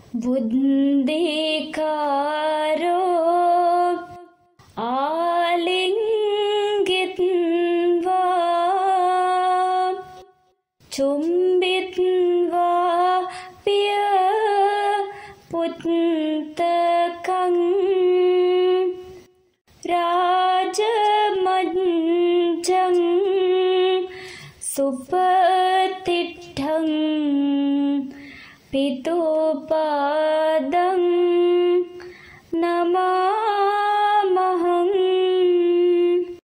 बुद्धिकारो आलिङ्गित्वा चुम्बित्वा प्य पुन्तकं राजमज्जं सुपतिष्ठं पितुपादं